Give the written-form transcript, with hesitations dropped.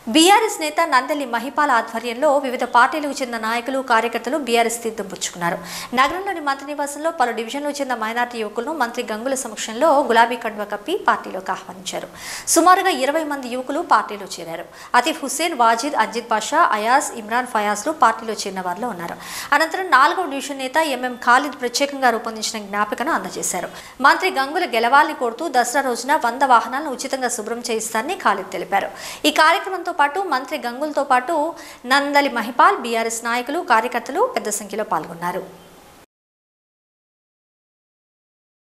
BRS నేత నందలి మహిపాల్ ఆధ్వర్యంలో వివిధ పార్టీలకు చెందిన నాయకులు కార్యకర్తలు బీఆర్ఎస్ తీర్థం పుచ్చుకున్నారు. నగరంలోని మంత్రి నివాసంలో పలు డివిజన్లకు చెందిన మైనార్టీ యువకులను మంత్రి గంగుల సమక్షంలో గులాబీ కండువా కప్పి పార్టీలోకి ఆహ్వానించారు. సుమారుగా 20 మంది యువకులు పార్టీలో చేరారు. అతీఫ్ హుస్సేన్, వాజిద్, అంజిద్ పాషా, అయాజ్, ఇమ్రాన్ ఫయాజ్లు పార్టీలో చేరిన వారిలో ఉన్నారు. అనంతరం 4వ డివిజన్ నేత ఎంఎం ఖాలిద్ ప్రత్యేకంగా రూపొందించిన జ్ఞాపికను అందజేశారు. మంత్రి గంగుల గెలవాలని కోరుతూ దసరా రోజున 100 వాహనాలను ఉచితంగా శుభ్రం చేయిస్తారని ఖాలిద్ తెలిపారు. ఈ కార్యక్రమంతో పాటు మంత్రి గంగులతో పాటు నందలి మహిపాల్, బీఆర్ఎస్ నాయకులు, కార్యకర్తలు పెద్ద సంఖ్యలో పాల్గొన్నారు.